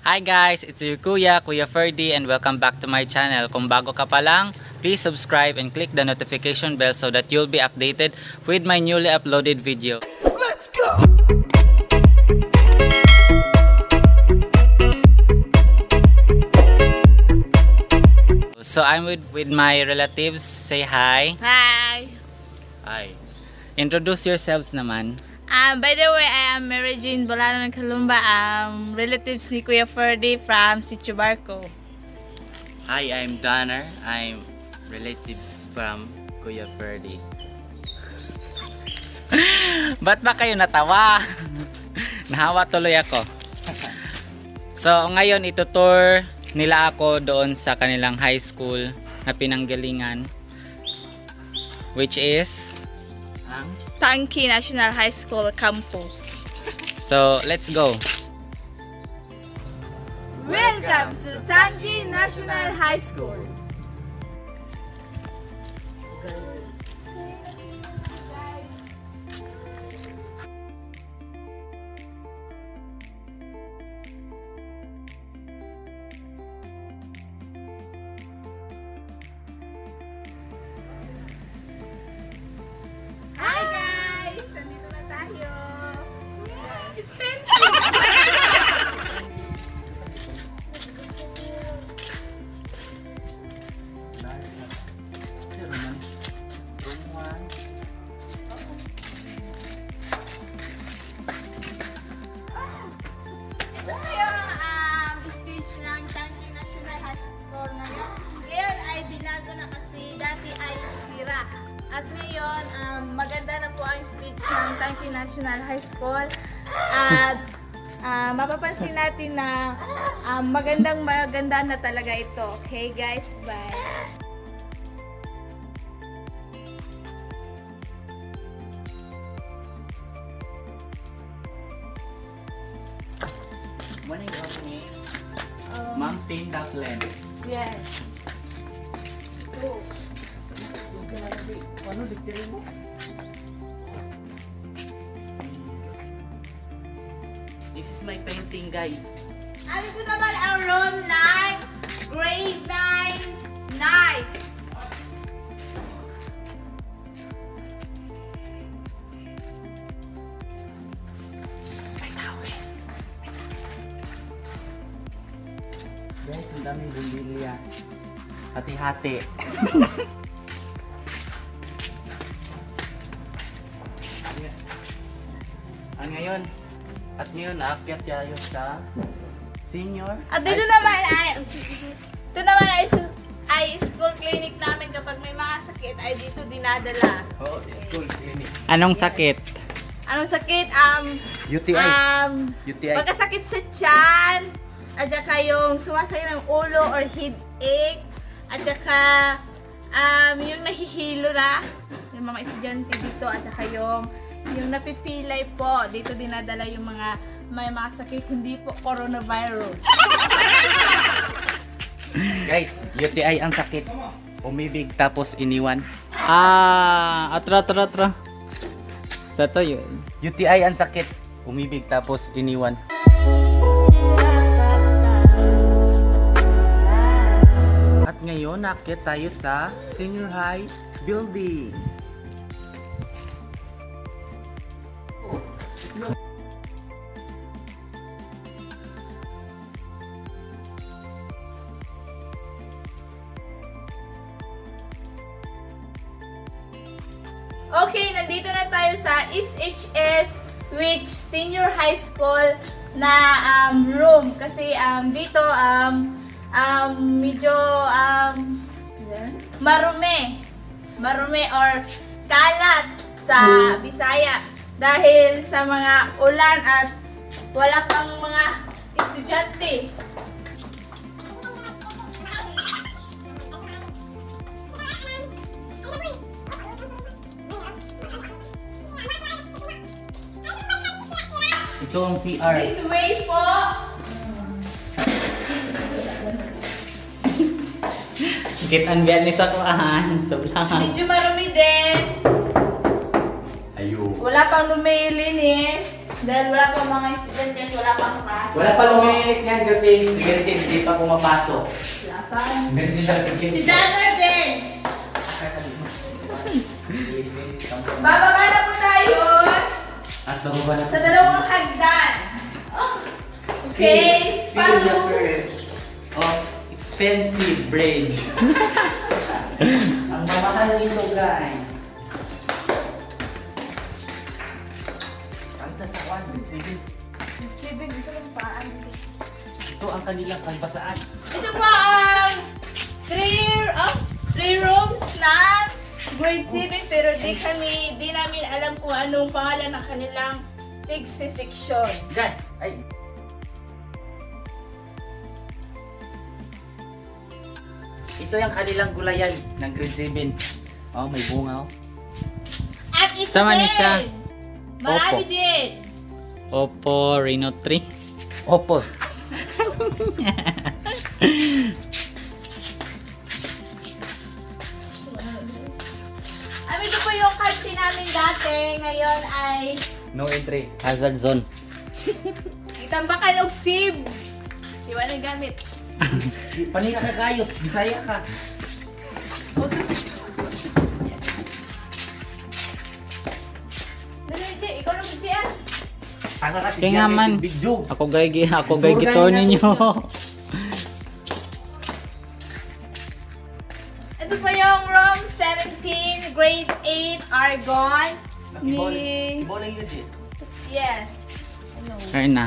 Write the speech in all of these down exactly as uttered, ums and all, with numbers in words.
Hi guys, it's your Kuya, Kuya Ferdy, and welcome back to my channel. Kung bago ka pa lang, please subscribe and click the notification bell so that you'll be updated with my newly uploaded video. Let's go! So I'm with, with my relatives. Say hi. Hi. Hi. Introduce yourselves naman. Um, by the way, I am Mary Jane Bolano ng Kalumba, um, relatives ni Kuya Ferdy from Sitio Barco. Hi, I'm Donner. I'm relatives from Kuya Ferdy. Ba't ba kayo natawa? Nahawa tuloy ako. So, ngayon itutour nila ako doon sa kanilang high school na pinanggalingan, which is ang Tangki National High School Campus. So, let's go. Welcome to Tangki National High School. Hi guys! Nandito na tayo. Ito yung um, stage ng Tangki National High School ngayon. Ngayon ay binago na kasi dati ay sira. At ngayon, um, maganda na po ang stage ng Tangki National High School. At uh, mapapansin natin na um, magandang maganda na talaga ito. Okay guys, bye! Morning, opening. Um, Mountain Duckland. Yes. Ito. Ano diktirin mo? This is my painting, guys. Ano ito naman ang room nine, grade nine, nice! Guys, ang daming bumbilya. Hati-hati. At ngayon, at ngayon, aakyat tayo sa senior. At dito high naman ay, ito naman ay, su- ay school clinic namin kapag may mga sakit ay dito dinadala. school. Oh, school clinic. Anong sakit? Anong sakit? Um, U T I. um, U T I. pagkasakit sa tiyan, at saka yung sumasakit ng ulo or headache, at saka um, yung nahihilo na, yung mga estudyante dito, at saka yung yung napipilay po, dito dinadala yung mga may mga sakit, hindi po coronavirus. Guys, U T I ang sakit. Umibig tapos iniwan. Ah, atra atra atra. Sa to yun. U T I ang sakit. Umibig tapos iniwan. At ngayon, naakyat tayo sa senior high building. Okay, nandito na tayo sa S H S, which senior high school na um, room. Kasi um, dito um, um, medyo um, marumi. Marumi or kalat sa Bisaya. Dahil sa mga ulan at wala pang mga estudyante. Ito ang C R. This way po. Kitaan biyan ni sa kuahan. Soblangan. Medyo marumi din. Ayo. Wala pang lumilinis. Dahil wala pa mga student at wala pang pasok. Wala pa luminis yan kasi ganito hindi pa pumapasok. Lasan. Ganito siya tigil. Si Danner din. Bababa na po tayo At bababa na sa dalawang hagdan. Okay, Feel the follow. first of expensive braids. Ang mamahal nito, guys. Kanta sa one, sige. Sibig, ito lang paan. Ito ang kanilang kalbasaan. Ito po ang three, oh, three rooms na grade seven pero di kami, di namin alam kung anong pangalan ng kanilang tigsi section. Gan, ay. Ito yung kanilang gulayan ng grade seven. Oh, may bunga oh. At ito Sama din. niya siya. Marami Opo. din. Oppo Reno three. Oppo. Ano ito po yung kantin namin dati. Ngayon ay No entry. Hazard zone. itambakan og sib. Iwan ang gamit. Panira ka kayot. Bisaya ka. Dali, di. Ikaw lang bigyan. Aka kasi Kaya nga man. video. Ako gay ako Siguro gay gitor gaya ninyo. Ito po yung room seventeen, grade eight, Argon. Ni... Ibola yun eh. Yes. Ano? Kaya na.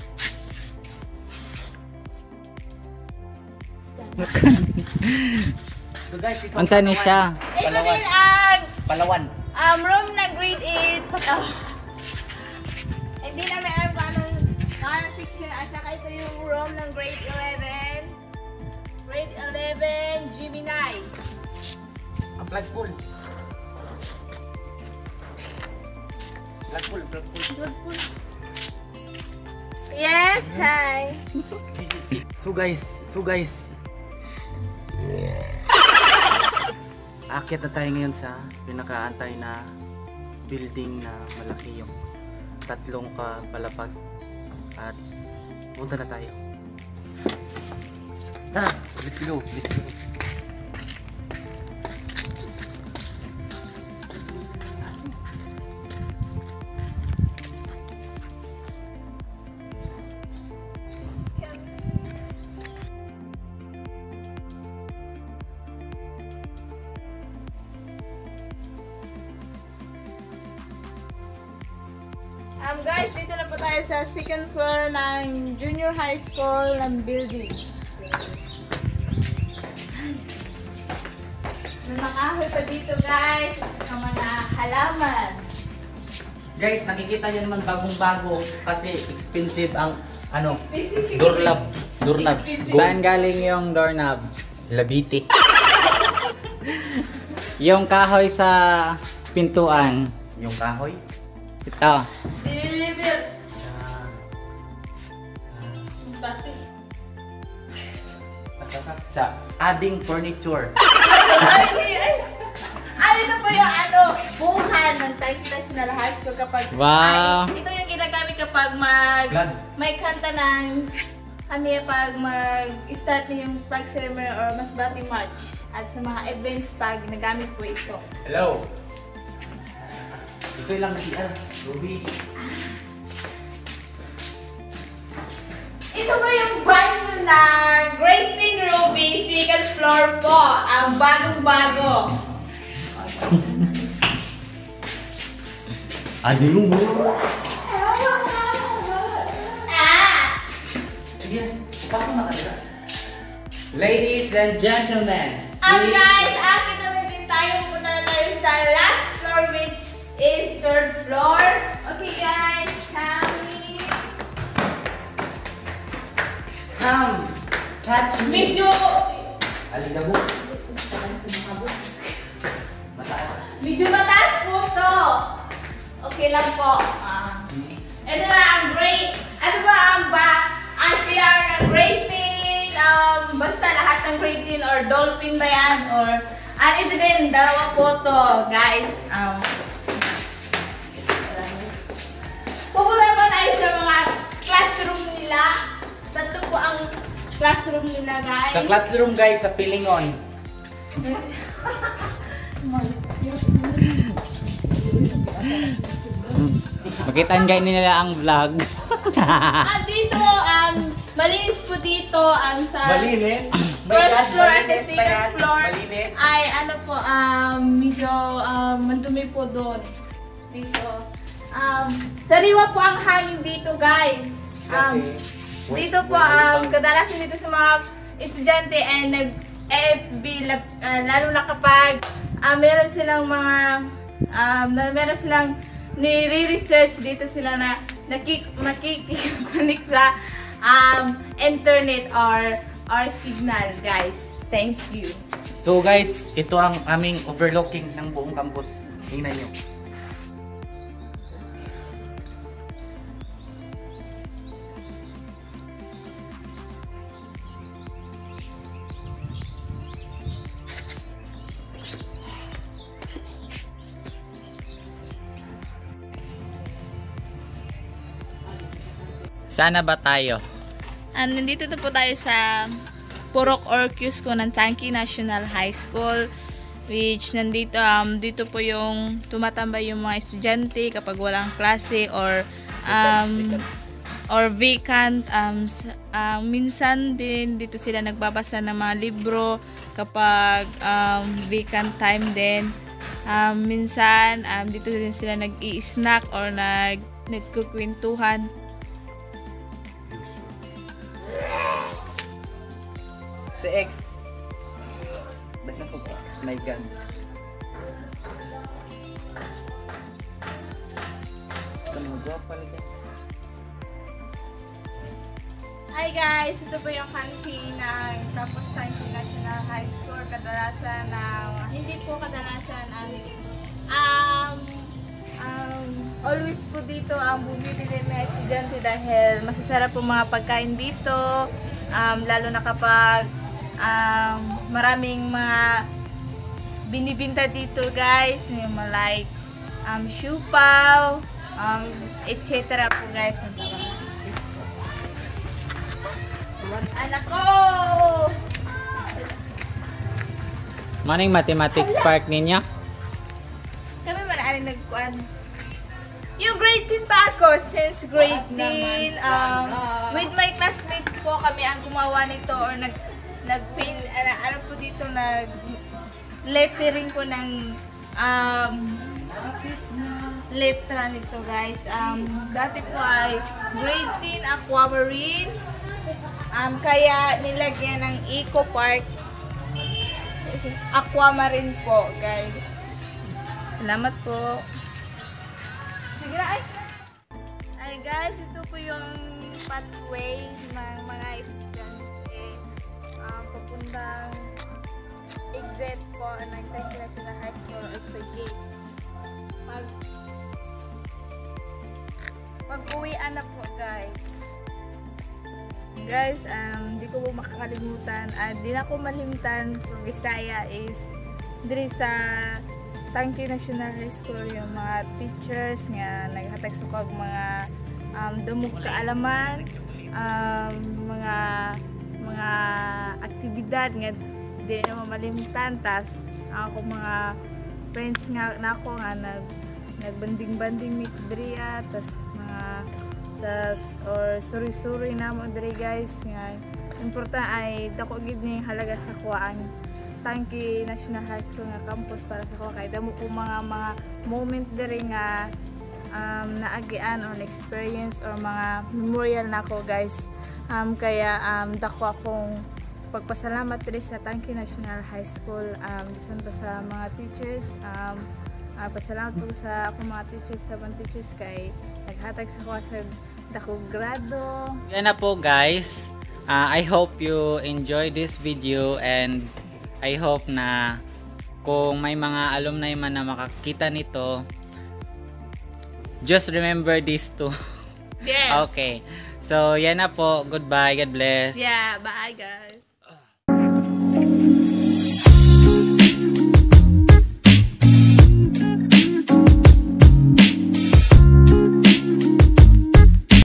So guys, ito Unsa ni Palawan. siya? Ito Palawan. din ang Palawan. um, room na grade eight. Oh. Hindi namin alam kung anong anong section. At saka ito yung room ng grade eleven. Grade eleven, Gemini. Ang flag full. Flag full, flag full. Yes, hi. So guys, so guys. Aakyat na tayo ngayon sa pinakaantay na building na malaki yung tatlong kapalapag. At punta na tayo. Tara, let's go. Let's go. Um guys, dito na po tayo sa second floor ng junior high school ng building. May makahoy pa dito guys, sa mga halaman. Guys, nakikita niyo naman bagong-bago kasi expensive ang ano, Specific- doorknob. Doorknob. Expensive. Saan galing yung doorknob? Labiti. Yung kahoy sa pintuan. Yung kahoy. Ito. Deliver. Bati. Sa adding furniture. Ay, ay, ay, ito po yung ano, buhan ng Taguig National High School kapag... Wow. Ay, ito yung ginagamit kapag mag... Flag. May kanta ng... Kami pag mag-start na yung flag ceremony or masbati march. At sa mga events pag nagamit po ito. Hello. Ito lang si Al. Ruby. Ito po yung banyo na Great Thing Ruby, second floor po. Ang bagong-bago. Adi yung buro. Ah! Sige, pasok na kanila. Ladies and gentlemen. Um please- guys, akin naman din tayo. Pupunta na tayo sa last floor which is third floor. Okay guys, kami. Come. Catch me. Medyo... Aligabo. Mataas. Medyo mataas po to. Okay lang po. Ah. Ito na ang great. Ano ba ang ba? Ang C R ng rating. Um, basta lahat ng rating or dolphin ba yan? Or, at ito din, dalawa po to, guys. Um, pupunta po tayo sa mga classroom nila. Tatlo po ang classroom nila, guys. Sa classroom guys, sa Pilingon. Makitaan kayo nila ang vlog. Ah, dito, um, malinis po dito um, sa Malinis. first floor at the Malinis, second bayan. floor. Malinis. Ay, ano po, um, medyo um, mandumi po doon. Dito. Um, sariwa po ang hangin dito, guys. Um, dito po, um, kadalasan dito sa mga estudyante ay nag-F B, lab- uh, lalo na kapag uh, meron silang mga, um, na- meron silang nire-research dito sila na nakik makikikunik sa um, internet or or signal, guys. Thank you. So guys, ito ang aming overlooking ng buong campus. Tingnan nyo. Sana ba tayo? And nandito na po tayo sa Purok or Cusco ng Tangki National High School, which nandito um dito po yung tumatambay yung mga estudyante kapag walang klase or um or vacant um, s- um minsan din dito sila nagbabasa ng mga libro kapag um, vacant time din. Um, minsan um, dito din sila nag-i-snack or nag nagkukwentuhan. Si X. Ba't na po X? My God. Kanuga pala dyan. Hi guys! Ito po yung canteen ng Campus Tangki National High School. Kadalasan ng, hindi po kadalasan ang um, um, always po dito ang bumibili mga estudyante dahil masasarap po mga pagkain dito. Um, lalo na kapag um, maraming mga binibinta dito, guys. Yung mga like um, siupaw, um, et cetera po, guys. Ang tawag. Anak ko! Maning mathematics part ninyo? Kami man ay nagkuan. Yung grade ten pa ako, since grade ten, um, with my classmates po kami ang gumawa nito or nag nag-pin, ano, ano po dito, nag lettering po ng um, letra nito, guys. Um, dati po ay grade ten aquamarine. Um, kaya nilagyan ng Eco Park Aquamarine po, guys. Salamat po. Sige na, ay. Ay, guys, ito po yung pathway ng mga estudyante um, papuntang exit po ng Tangki National High School o sa gate. Pag pag-uwian na po, guys. Guys, um, di ko po makakalimutan at di na ko malimtan from Visaya is diri sa Tangki National High School yung mga teachers nga naghatag sa kog mga um, dumog kaalaman, um, mga mga aktibidad nga di na mamalimtan. Tas ako mga friends nga nako nga nag nagbanding-banding ni Dria, tas mga tas or suri-suri na mo diri, guys, nga important ay dako gid ning halaga sa kuha ang Tangki National High School nga campus para sa kuha kay damo ko mga mga moment diri nga um, naagian or experience or mga memorial nako, guys. Um, kaya um, dako akong pagpasalamat diri sa Tangki National High School, um, bisan pa sa mga teachers. um, Uh, pasalamat po sa akong mga teachers, sa mga teachers kay naghatag sa kuha sa dako grado. Yan na po, guys. Uh, I hope you enjoy this video and I hope na kung may mga alumni man na makakita nito, just remember these two. Yes. Okay. So, yan na po. Goodbye. God bless. Yeah, bye guys.